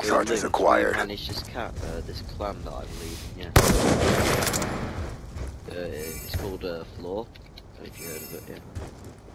charges acquired. Manage this this clan that I believe. Yeah. It's called Flaw. If you heard of it, yeah.